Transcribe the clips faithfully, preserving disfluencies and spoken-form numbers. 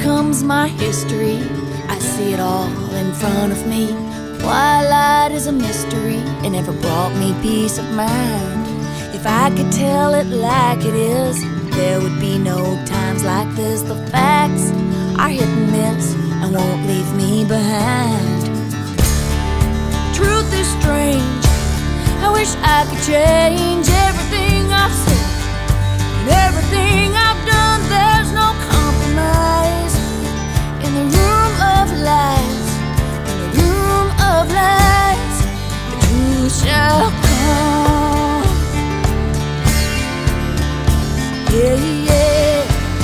comes my history. I see it all in front of me. Twilight is a mystery. It never brought me peace of mind. If I could tell it like it is, there would be no times like this. The facts are hit and miss and won't leave me behind. Truth is strange. I wish I could change everything I've said and everything I've done. There's no compromise in the room of lies. In the room of lies, the truth shall come. Yeah, yeah.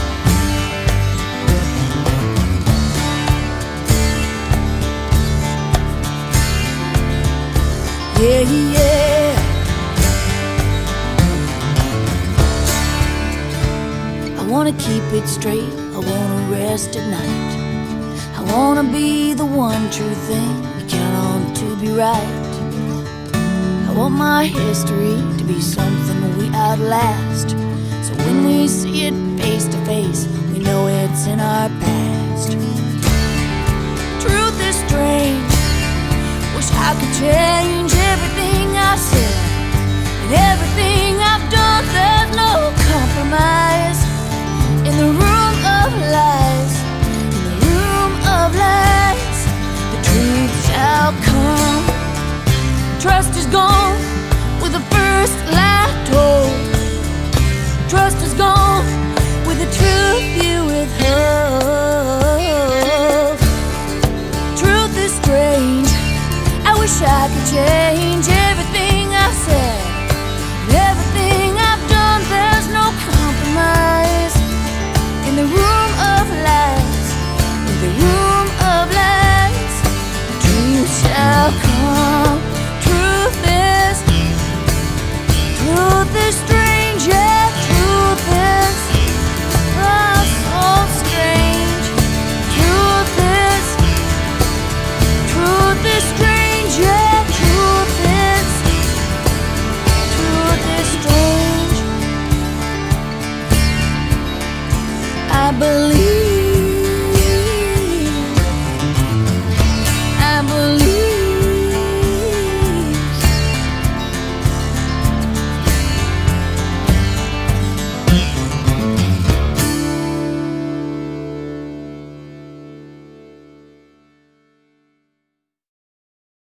Yeah, yeah. I wanna keep it straight, I wanna rest at night. I wanna be the one true thing we count on to be right. I want my history to be something we outlast, so when we see it face to face, we know it's in our past. Truth is strange. Wish I could change everything I've said and everything I've done. There's no compromise in the room of lies.